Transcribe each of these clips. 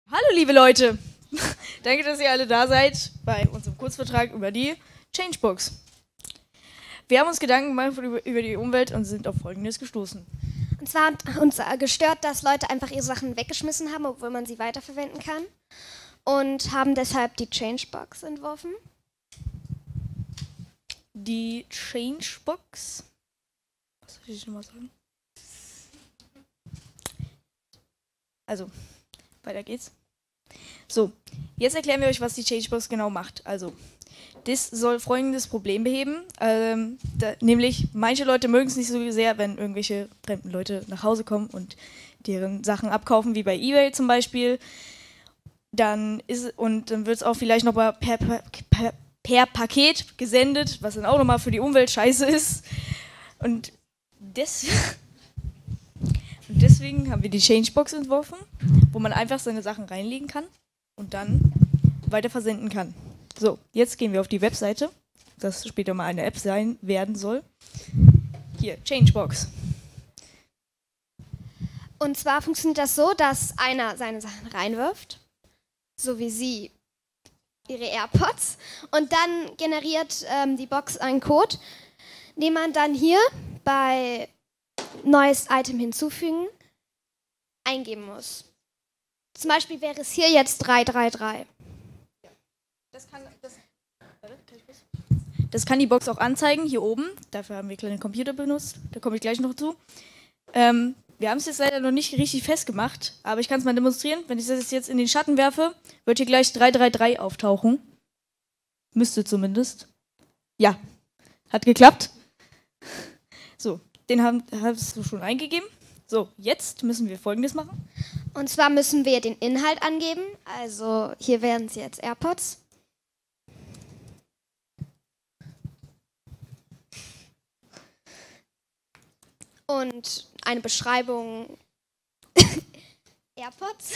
Hallo liebe Leute, danke, dass ihr alle da seid bei unserem Kurzvortrag über die Changebox. Wir haben uns Gedanken gemacht über die Umwelt und sind auf Folgendes gestoßen. Und zwar hat uns gestört, dass Leute einfach ihre Sachen weggeschmissen haben, obwohl man sie weiterverwenden kann. Und haben deshalb die Changebox entworfen. Die Changebox? Was soll ich nochmal sagen? Also, weiter geht's. So, jetzt erklären wir euch, was die Changebox genau macht. Also, das soll folgendes Problem beheben. Nämlich, manche Leute mögen es nicht so sehr, wenn irgendwelche fremden Leute nach Hause kommen und deren Sachen abkaufen, wie bei eBay zum Beispiel. Dann wird es auch vielleicht noch mal per Paket gesendet, was dann auch nochmal für die Umwelt scheiße ist. Und deswegen haben wir die Changebox entworfen, wo man einfach seine Sachen reinlegen kann und dann weiter versenden kann. So, jetzt gehen wir auf die Webseite, das später mal eine App werden soll. Hier, Changebox. Und zwar funktioniert das so, dass einer seine Sachen reinwirft, so wie sie ihre AirPods, und dann generiert die Box einen Code, den man dann hier bei neues Item hinzufügen eingeben muss. Zum Beispiel wäre es hier jetzt 333. Das kann die Box auch anzeigen, hier oben. Dafür haben wir kleine Computer benutzt. Da komme ich gleich noch zu. Wir haben es jetzt leider noch nicht richtig festgemacht, aber ich kann es mal demonstrieren. Wenn ich das jetzt in den Schatten werfe, wird hier gleich 333 auftauchen. Müsste zumindest. Ja, hat geklappt. So, den hast du schon eingegeben. So, jetzt müssen wir Folgendes machen. Und zwar müssen wir den Inhalt angeben. Also hier wären es jetzt AirPods. Und eine Beschreibung AirPods.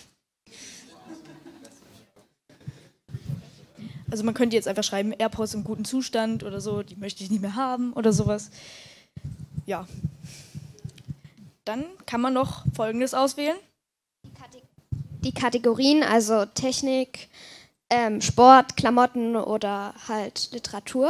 Also man könnte jetzt einfach schreiben, AirPods im guten Zustand oder so, die möchte ich nicht mehr haben oder sowas. Ja. Dann kann man noch Folgendes auswählen. Die Kategorien, also Technik, Sport, Klamotten oder halt Literatur.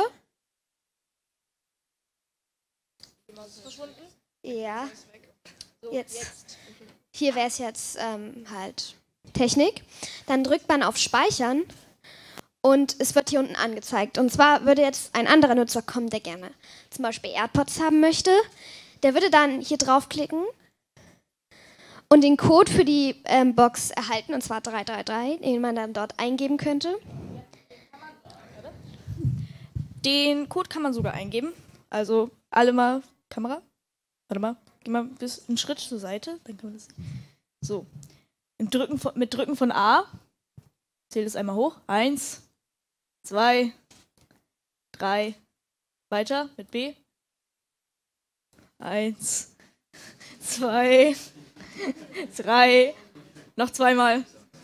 Ja. Jetzt. Hier wäre es jetzt halt Technik. Dann drückt man auf Speichern und es wird hier unten angezeigt. Und zwar würde jetzt ein anderer Nutzer kommen, der gerne zum Beispiel AirPods haben möchte. Der würde dann hier draufklicken und den Code für die Box erhalten, und zwar 333, den man dann dort eingeben könnte. Den Code kann man sogar eingeben. Also alle mal, Kamera, warte mal, geh mal einen Schritt zur Seite, dann kann man das. So, mit Drücken von A, zählt es einmal hoch, 1, 2, 3, weiter mit B, 1, 2, 3, noch zweimal,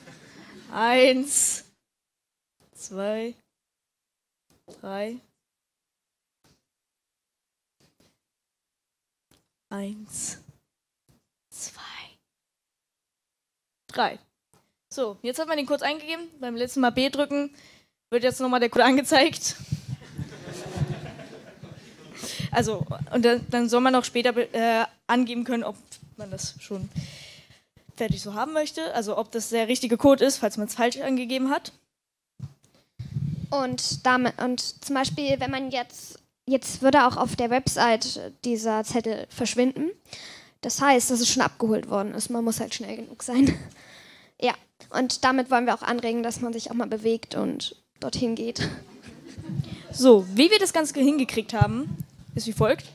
1, 2, 3, 1, 2, 3. So, jetzt hat man den Code eingegeben. Beim letzten Mal B drücken, wird jetzt nochmal der Code angezeigt. Also, und dann soll man auch später angeben können, ob man das schon fertig so haben möchte. Also, ob das der richtige Code ist, falls man es falsch angegeben hat. Und zum Beispiel, wenn man jetzt würde auch auf der Website dieser Zettel verschwinden. Das heißt, dass es schon abgeholt worden ist. Man muss halt schnell genug sein. Ja, und damit wollen wir auch anregen, dass man sich auch mal bewegt und dorthin geht. So, wie wir das Ganze hingekriegt haben, ist wie folgt.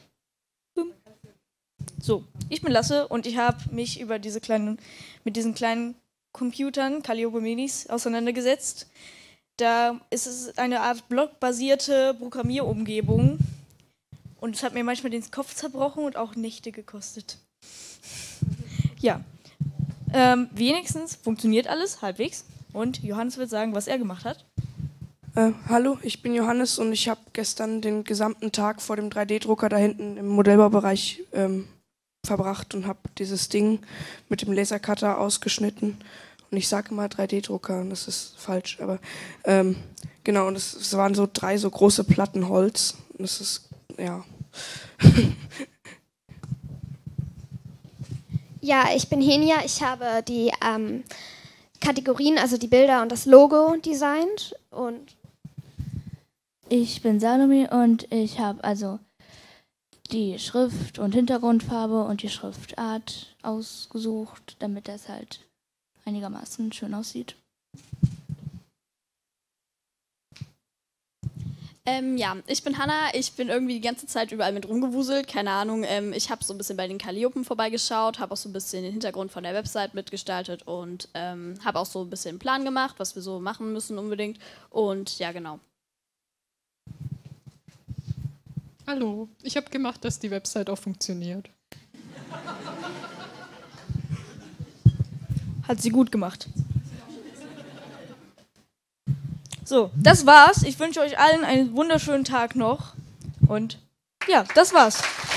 So, ich bin Lasse und ich habe mich mit diesen kleinen Computern, Calliope Minis, auseinandergesetzt. Da ist es eine Art blockbasierte Programmierumgebung und es hat mir manchmal den Kopf zerbrochen und auch Nächte gekostet. Ja, wenigstens funktioniert alles halbwegs und Johannes wird sagen, was er gemacht hat. Hallo, ich bin Johannes und ich habe gestern den gesamten Tag vor dem 3D-Drucker da hinten im Modellbaubereich verbracht und habe dieses Ding mit dem Lasercutter ausgeschnitten Und ich sage immer 3D-Drucker und das ist falsch, aber genau, und es waren so 3 so große Platten Holz. Und das ist, ja. Ja, ich bin Henia. Ich habe die Kategorien, also die Bilder und das Logo designt. Und ich bin Salome und ich habe also die Schrift und Hintergrundfarbe und die Schriftart ausgesucht, damit das halt einigermaßen schön aussieht. Ja, ich bin Hanna. Ich bin irgendwie die ganze Zeit überall mit rumgewuselt. Keine Ahnung. Ich habe so ein bisschen bei den Calliopen vorbeigeschaut, habe auch so ein bisschen den Hintergrund von der Website mitgestaltet und habe auch so ein bisschen einen Plan gemacht, was wir so machen müssen unbedingt. Und ja, genau. Hallo, ich habe gemacht, dass die Website auch funktioniert. Hat sie gut gemacht. So, das war's. Ich wünsche euch allen einen wunderschönen Tag noch. Und ja, das war's.